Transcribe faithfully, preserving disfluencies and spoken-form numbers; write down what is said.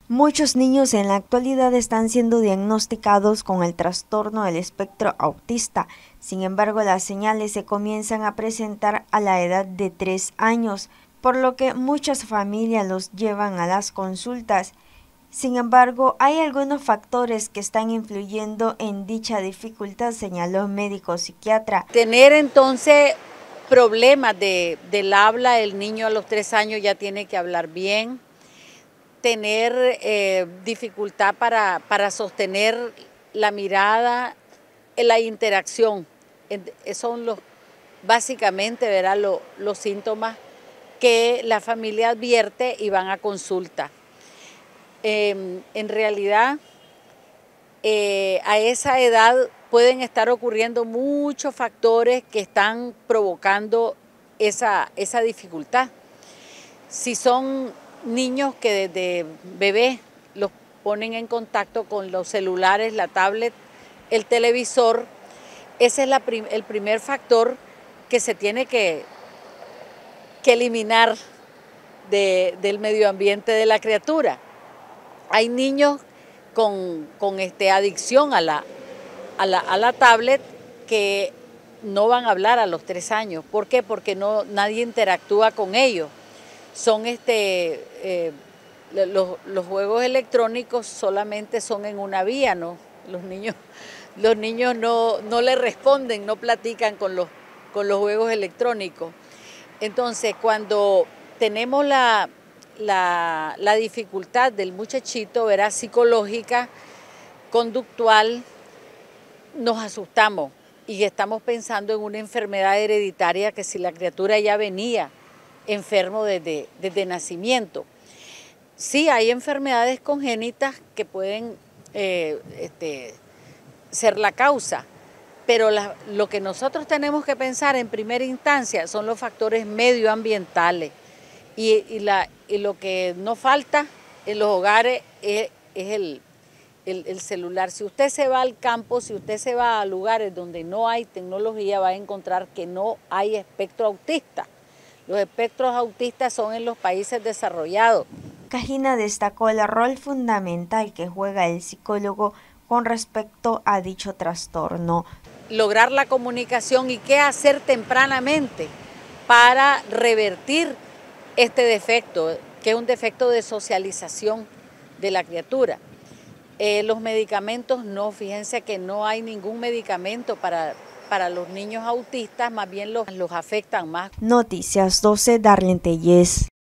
Muchos niños en la actualidad están siendo diagnosticados con el trastorno del espectro autista. Sin embargo, las señales se comienzan a presentar a la edad de tres años, por lo que muchas familias los llevan a las consultas. Sin embargo, hay algunos factores que están influyendo en dicha dificultad, señaló el médico psiquiatra. Tener entonces problemas de, del habla, el niño a los tres años ya tiene que hablar bien. Tener eh, dificultad para, para sostener la mirada, la interacción. Son los, básicamente, ¿verdad? Los, los síntomas que la familia advierte y van a consulta. Eh, en realidad, eh, a esa edad pueden estar ocurriendo muchos factores que están provocando esa, esa dificultad. Si son niños que desde bebés los ponen en contacto con los celulares, la tablet, el televisor, ese es la prim el primer factor que se tiene que, que eliminar de, del medio ambiente de la criatura. Hay niños con, con este, adicción a la, a, la, a la tablet que no van a hablar a los tres años. ¿Por qué? Porque no, nadie interactúa con ellos. Son este, eh, los, los juegos electrónicos solamente son en una vía, ¿no? Los niños, los niños no, no le responden, no platican con los, con los juegos electrónicos. Entonces, cuando tenemos la, la, la dificultad del muchachito, ¿verdad? Psicológica, conductual, nos asustamos y estamos pensando en una enfermedad hereditaria que si la criatura ya venía enfermo desde, desde nacimiento. Sí, hay enfermedades congénitas que pueden eh, este, ser la causa, pero la, lo que nosotros tenemos que pensar en primera instancia son los factores medioambientales y, y, la, y lo que no falta en los hogares es, es el, el, el celular. Si usted se va al campo, si usted se va a lugares donde no hay tecnología, va a encontrar que no hay espectro autista. Los espectros autistas son en los países desarrollados. Cajina destacó el rol fundamental que juega el psicólogo con respecto a dicho trastorno. Lograr la comunicación y qué hacer tempranamente para revertir este defecto, que es un defecto de socialización de la criatura. Eh, los medicamentos no, fíjense que no hay ningún medicamento para... Para los niños autistas, más bien los, los afectan más. Noticias doce, Darlene Tellez.